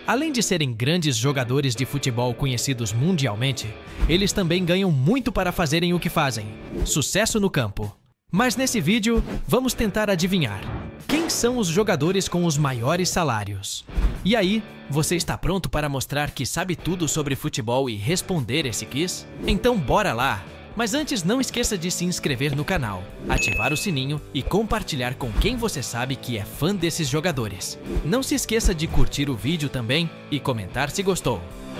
Além de serem grandes jogadores de futebol conhecidos mundialmente, eles também ganham muito para fazerem o que fazem: sucesso no campo. Mas nesse vídeo, vamos tentar adivinhar quem são os jogadores com os maiores salários. E aí, você está pronto para mostrar que sabe tudo sobre futebol e responder esse quiz? Então bora lá! Mas antes, não esqueça de se inscrever no canal, ativar o sininho e compartilhar com quem você sabe que é fã desses jogadores. Não se esqueça de curtir o vídeo também e comentar se gostou.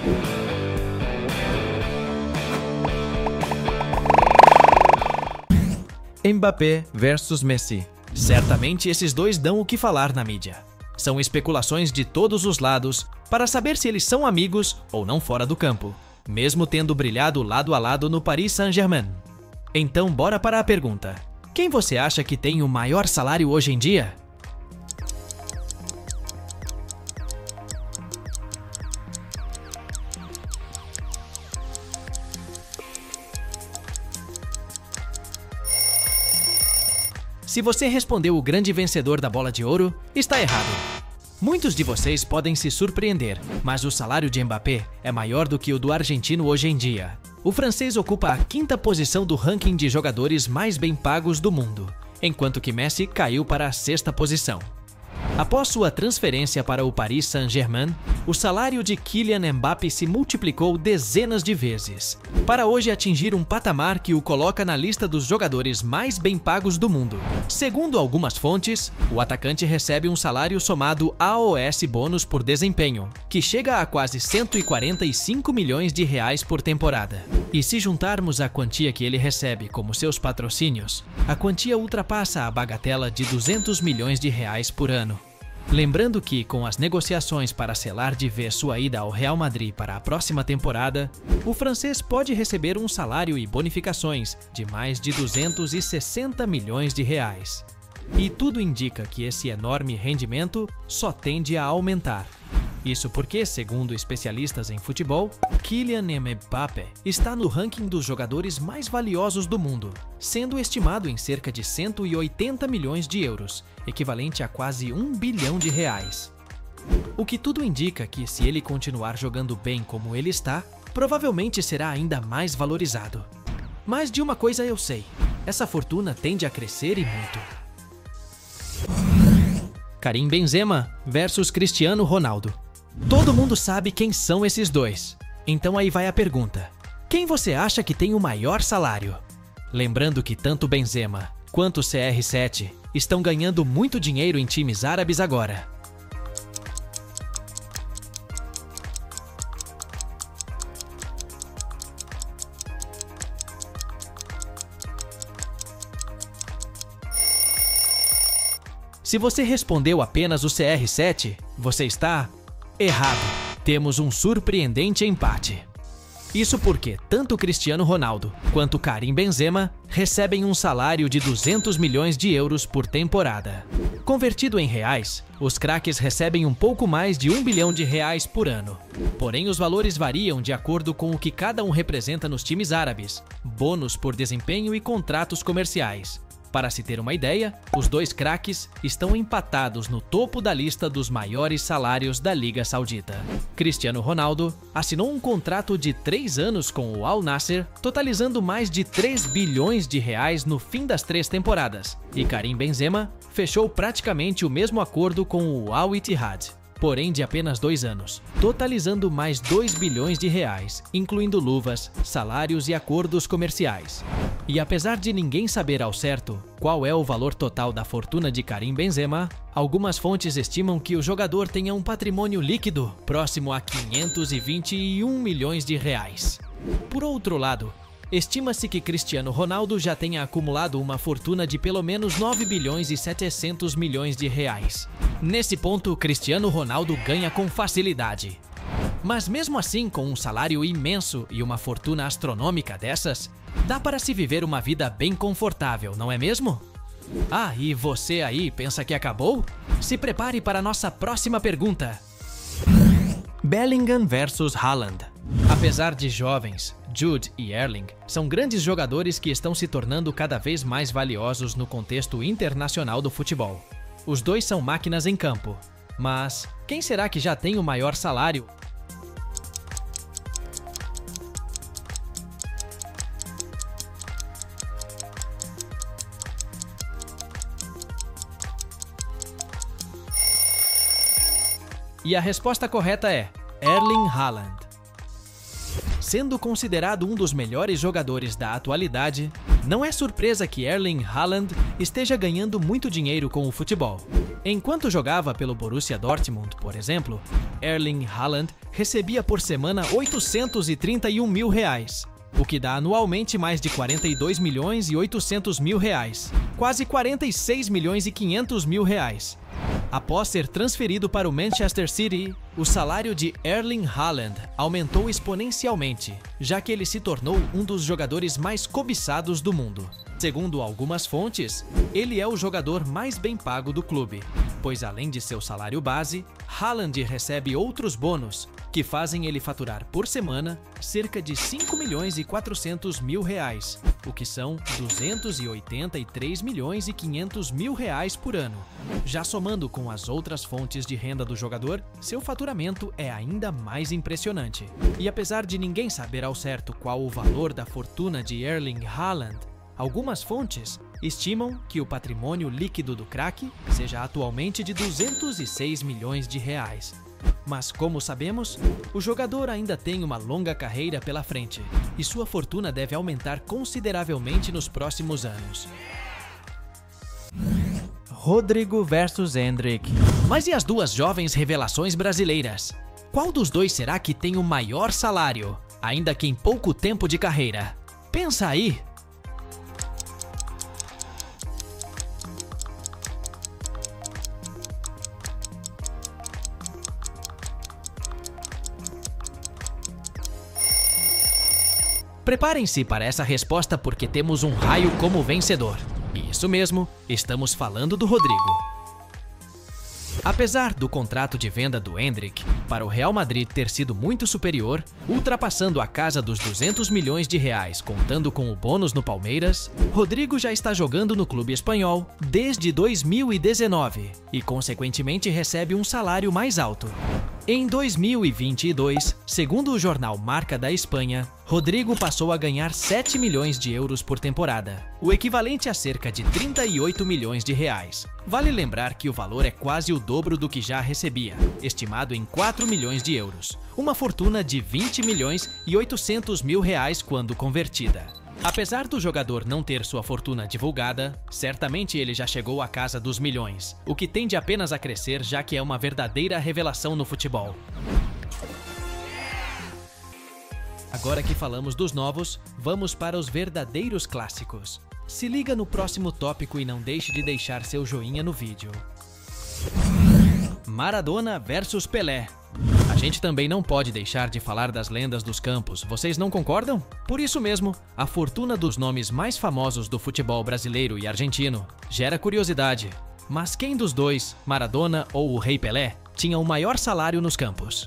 Mbappé versus Messi. Certamente esses dois dão o que falar na mídia. São especulações de todos os lados para saber se eles são amigos ou não fora do campo, mesmo tendo brilhado lado a lado no Paris Saint-Germain. Então bora para a pergunta: quem você acha que tem o maior salário hoje em dia? Se você respondeu o grande vencedor da Bola de Ouro, está errado. Muitos de vocês podem se surpreender, mas o salário de Mbappé é maior do que o do argentino hoje em dia. O francês ocupa a 5ª posição do ranking de jogadores mais bem pagos do mundo, enquanto que Messi caiu para a 6ª posição. Após sua transferência para o Paris Saint-Germain, o salário de Kylian Mbappé se multiplicou dezenas de vezes, para hoje atingir um patamar que o coloca na lista dos jogadores mais bem pagos do mundo. Segundo algumas fontes, o atacante recebe um salário somado AOS bônus por desempenho, que chega a quase 145 milhões de reais por temporada. E se juntarmos a quantia que ele recebe como seus patrocínios, a quantia ultrapassa a bagatela de 200 milhões de reais por ano. Lembrando que, com as negociações para selar de vez sua ida ao Real Madrid para a próxima temporada, o francês pode receber um salário e bonificações de mais de 260 milhões de reais. E tudo indica que esse enorme rendimento só tende a aumentar. Isso porque, segundo especialistas em futebol, Kylian Mbappé está no ranking dos jogadores mais valiosos do mundo, sendo estimado em cerca de 180 milhões de euros, equivalente a quase 1 bilhão de reais. O que tudo indica que, se ele continuar jogando bem como ele está, provavelmente será ainda mais valorizado. Mas de uma coisa eu sei: essa fortuna tende a crescer e muito. Karim Benzema versus Cristiano Ronaldo. Todo mundo sabe quem são esses dois. Então aí vai a pergunta: quem você acha que tem o maior salário? Lembrando que tanto Benzema quanto CR7 estão ganhando muito dinheiro em times árabes agora. Se você respondeu apenas o CR7, você está errado. Temos um surpreendente empate. Isso porque tanto Cristiano Ronaldo quanto Karim Benzema recebem um salário de 200 milhões de euros por temporada. Convertido em reais, os craques recebem um pouco mais de 1 bilhão de reais por ano. Porém, os valores variam de acordo com o que cada um representa nos times árabes, bônus por desempenho e contratos comerciais. Para se ter uma ideia, os dois craques estão empatados no topo da lista dos maiores salários da Liga Saudita. Cristiano Ronaldo assinou um contrato de 3 anos com o Al Nassr, totalizando mais de 3 bilhões de reais no fim das 3 temporadas. E Karim Benzema fechou praticamente o mesmo acordo com o Al Ittihad, porém de apenas 2 anos, totalizando mais 2 bilhões de reais, incluindo luvas, salários e acordos comerciais. E apesar de ninguém saber ao certo qual é o valor total da fortuna de Karim Benzema, algumas fontes estimam que o jogador tenha um patrimônio líquido próximo a 521 milhões de reais. Por outro lado, estima-se que Cristiano Ronaldo já tenha acumulado uma fortuna de pelo menos 9 bilhões e 700 milhões de reais. Nesse ponto, Cristiano Ronaldo ganha com facilidade. Mas mesmo assim, com um salário imenso e uma fortuna astronômica dessas, dá para se viver uma vida bem confortável, não é mesmo? Ah, e você aí pensa que acabou? Se prepare para a nossa próxima pergunta. Bellingham versus Haaland. Apesar de jovens, Jude e Erling são grandes jogadores que estão se tornando cada vez mais valiosos no contexto internacional do futebol. Os dois são máquinas em campo. Mas quem será que já tem o maior salário? E a resposta correta é Erling Haaland. Sendo considerado um dos melhores jogadores da atualidade, não é surpresa que Erling Haaland esteja ganhando muito dinheiro com o futebol. Enquanto jogava pelo Borussia Dortmund, por exemplo, Erling Haaland recebia por semana R$831 mil, o que dá anualmente mais de R$42.800.000, quase R$46.500.000. Após ser transferido para o Manchester City, o salário de Erling Haaland aumentou exponencialmente, já que ele se tornou um dos jogadores mais cobiçados do mundo. Segundo algumas fontes, ele é o jogador mais bem pago do clube, pois além de seu salário base, Haaland recebe outros bônus, que fazem ele faturar por semana cerca de R$5.400.000, o que são R$283.500.000 por ano. Já somando com as outras fontes de renda do jogador, seu faturamento é ainda mais impressionante. E apesar de ninguém saber ao certo qual o valor da fortuna de Erling Haaland, algumas fontes estimam que o patrimônio líquido do craque seja atualmente de R$206 milhões. Mas como sabemos, o jogador ainda tem uma longa carreira pela frente e sua fortuna deve aumentar consideravelmente nos próximos anos. Rodrigo versus Endrick. Mas e as duas jovens revelações brasileiras? Qual dos dois será que tem o maior salário, ainda que em pouco tempo de carreira? Pensa aí! Preparem-se para essa resposta porque temos um raio como vencedor. Isso mesmo, estamos falando do Rodrigo. Apesar do contrato de venda do Endrick para o Real Madrid ter sido muito superior, ultrapassando a casa dos R$200 milhões contando com o bônus no Palmeiras, Rodrigo já está jogando no clube espanhol desde 2019 e consequentemente recebe um salário mais alto. Em 2022, segundo o jornal Marca da Espanha, Rodrigo passou a ganhar 7 milhões de euros por temporada, o equivalente a cerca de 38 milhões de reais. Vale lembrar que o valor é quase o dobro do que já recebia, estimado em 4 milhões de euros, uma fortuna de 20 milhões e 800 mil reais quando convertida. Apesar do jogador não ter sua fortuna divulgada, certamente ele já chegou à casa dos milhões, o que tende apenas a crescer já que é uma verdadeira revelação no futebol. Agora que falamos dos novos, vamos para os verdadeiros clássicos. Se liga no próximo tópico e não deixe de deixar seu joinha no vídeo. Maradona versus Pelé. A gente também não pode deixar de falar das lendas dos campos, vocês não concordam? Por isso mesmo, a fortuna dos nomes mais famosos do futebol brasileiro e argentino gera curiosidade. Mas quem dos dois, Maradona ou o Rei Pelé, tinha o maior salário nos campos?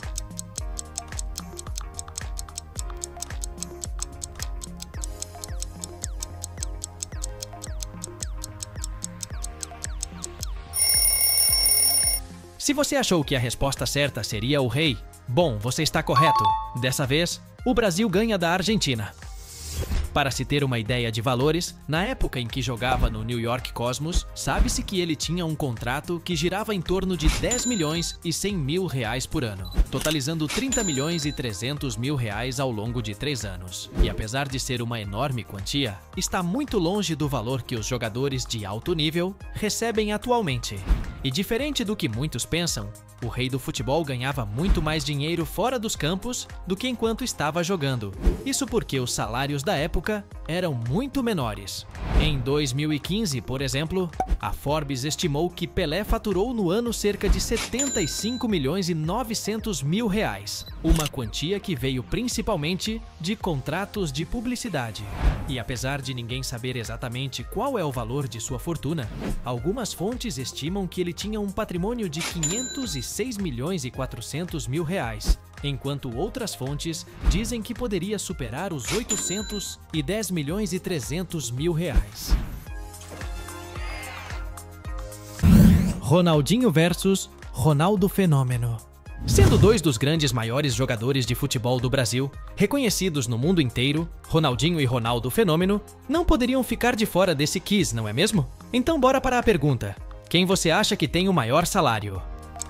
Se você achou que a resposta certa seria o Rei, bom, você está correto. Dessa vez, o Brasil ganha da Argentina. Para se ter uma ideia de valores, na época em que jogava no New York Cosmos, sabe-se que ele tinha um contrato que girava em torno de 10 milhões e 100 mil reais por ano, totalizando 30 milhões e 300 mil reais ao longo de 3 anos. E apesar de ser uma enorme quantia, está muito longe do valor que os jogadores de alto nível recebem atualmente. E diferente do que muitos pensam, o rei do futebol ganhava muito mais dinheiro fora dos campos do que enquanto estava jogando. Isso porque os salários da época eram muito menores. Em 2015, por exemplo, a Forbes estimou que Pelé faturou no ano cerca de 75 milhões e 900 mil reais, uma quantia que veio principalmente de contratos de publicidade. E apesar de ninguém saber exatamente qual é o valor de sua fortuna, algumas fontes estimam que ele tinha um patrimônio de 506 milhões e 400 mil reais, enquanto outras fontes dizem que poderia superar os 810 milhões e 300 mil reais. Ronaldinho versus Ronaldo Fenômeno. Sendo dois dos grandes maiores jogadores de futebol do Brasil, reconhecidos no mundo inteiro, Ronaldinho e Ronaldo Fenômeno, não poderiam ficar de fora desse quiz, não é mesmo? Então bora para a pergunta. Quem você acha que tem o maior salário?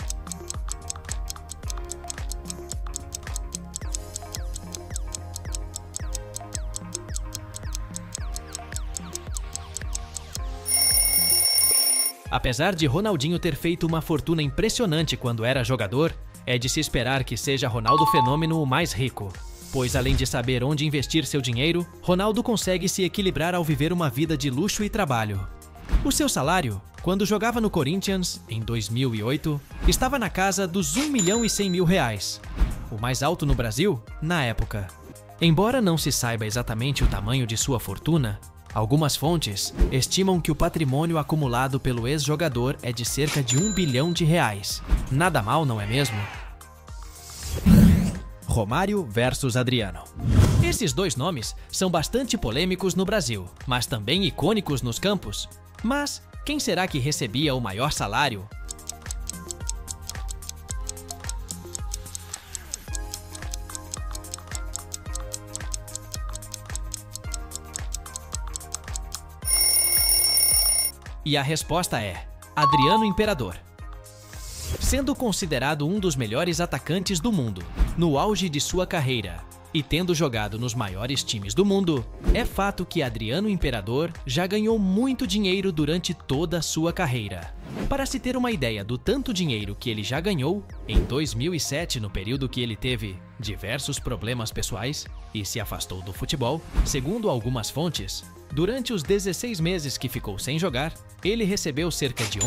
Apesar de Ronaldinho ter feito uma fortuna impressionante quando era jogador, é de se esperar que seja Ronaldo Fenômeno o mais rico. Pois além de saber onde investir seu dinheiro, Ronaldo consegue se equilibrar ao viver uma vida de luxo e trabalho. O seu salário, quando jogava no Corinthians, em 2008, estava na casa dos R$1.100.000, o mais alto no Brasil na época. Embora não se saiba exatamente o tamanho de sua fortuna, algumas fontes estimam que o patrimônio acumulado pelo ex-jogador é de cerca de R$1 bilhão. Nada mal, não é mesmo? Romário versus Adriano. Esses dois nomes são bastante polêmicos no Brasil, mas também icônicos nos campos. Mas quem será que recebia o maior salário? E a resposta é Adriano Imperador. Sendo considerado um dos melhores atacantes do mundo, no auge de sua carreira, e tendo jogado nos maiores times do mundo, é fato que Adriano Imperador já ganhou muito dinheiro durante toda a sua carreira. Para se ter uma ideia do tanto dinheiro que ele já ganhou, em 2007, no período que ele teve diversos problemas pessoais e se afastou do futebol, segundo algumas fontes, durante os 16 meses que ficou sem jogar, ele recebeu cerca de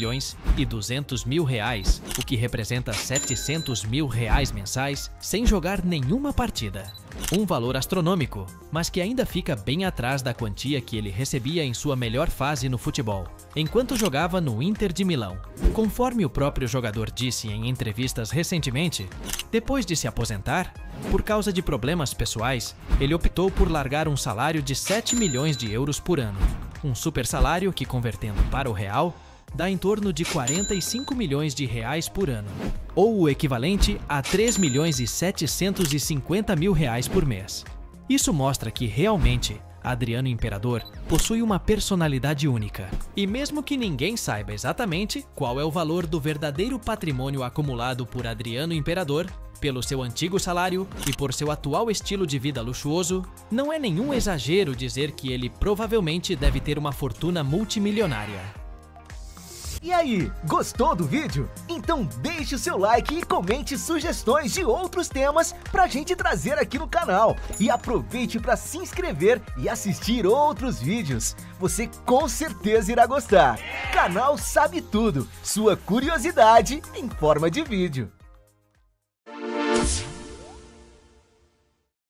R$11.200.000, o que representa R$700.000 mensais, sem jogar nenhuma partida. Um valor astronômico, mas que ainda fica bem atrás da quantia que ele recebia em sua melhor fase no futebol, enquanto jogava no Inter de Milão. Conforme o próprio jogador disse em entrevistas recentemente, depois de se aposentar, por causa de problemas pessoais, ele optou por largar um salário de 7 milhões de euros por ano. Um super salário que, convertendo para o real, dá em torno de 45 milhões de reais por ano, ou o equivalente a 3.750.000 reais por mês. Isso mostra que, realmente, Adriano Imperador possui uma personalidade única. E mesmo que ninguém saiba exatamente qual é o valor do verdadeiro patrimônio acumulado por Adriano Imperador, pelo seu antigo salário e por seu atual estilo de vida luxuoso, não é nenhum exagero dizer que ele provavelmente deve ter uma fortuna multimilionária. E aí, gostou do vídeo? Então deixe o seu like e comente sugestões de outros temas pra gente trazer aqui no canal. E aproveite para se inscrever e assistir outros vídeos. Você com certeza irá gostar. Canal Sabe Tudo, sua curiosidade em forma de vídeo.